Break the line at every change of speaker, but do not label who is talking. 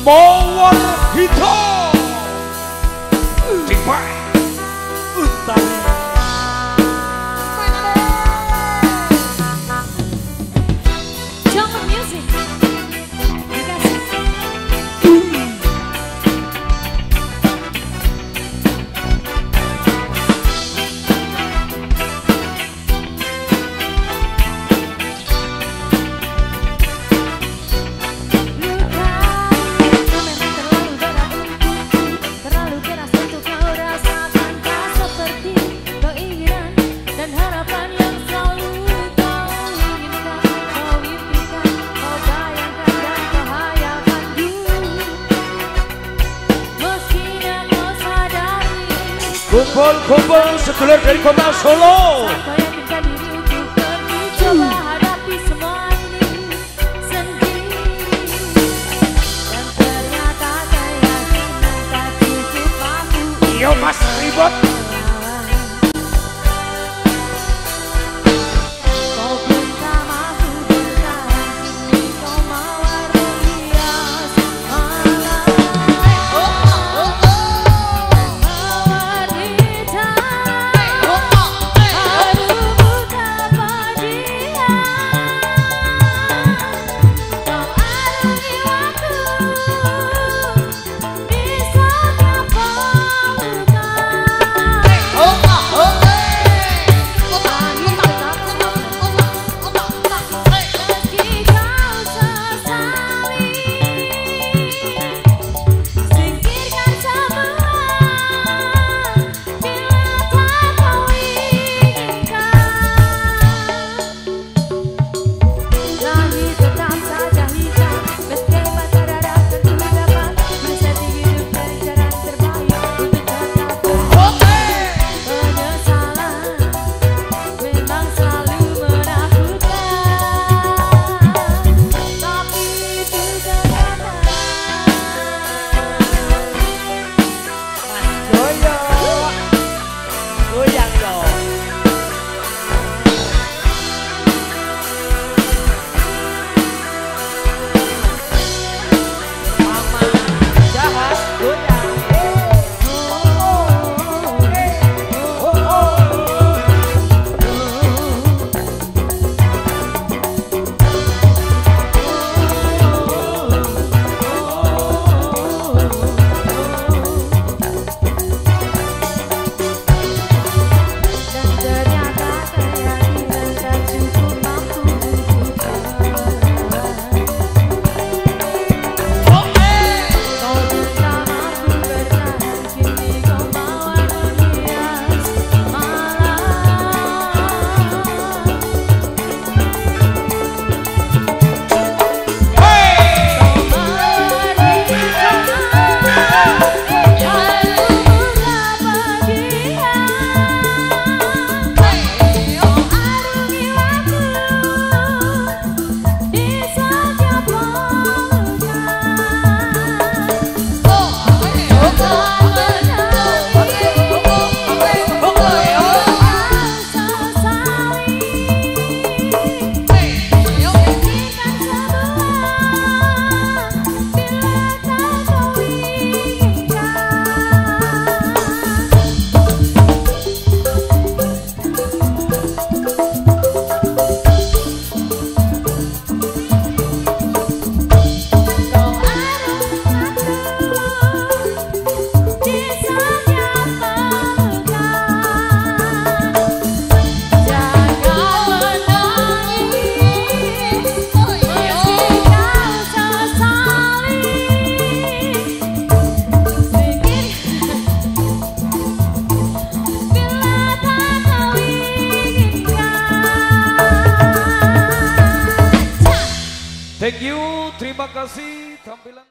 Mawar Hitam Tiba Utami
Jungle Music.
Kumpul-kumpul sedulur dari kota Solo.
Coba hadapi semua ini sendiri. Dan ternyata keyakinan tak cukup mampu.
Iya mas ribet.
Kau pun tak mampu bertahan. Kini kau mawar menghias malam. Mawar hitam. Harumu tanpa dia. Kau arungi waktu di setiap pelukan. Meski kau sesali, singkirkan semua bila tak kau inginkan. Langit tetap saja hitam, meski mata darat tentu dapat bersati hidup dari jalan terbaik untuk tetap penyesalan memang selalu menakutkan, tapi itu kenyataan.
Goyang loh. Mama jahat goyang.
Dan ternyata keyakinan tak cukup mampu buktikan. Kau pun tak mampu bertahan. Kini kau mawar menghias malam. Mawar hitam. Harumu tanpa dia. Arungi waktu di setiap pelukan. Jangan
Thank you, terima kasih tampilan.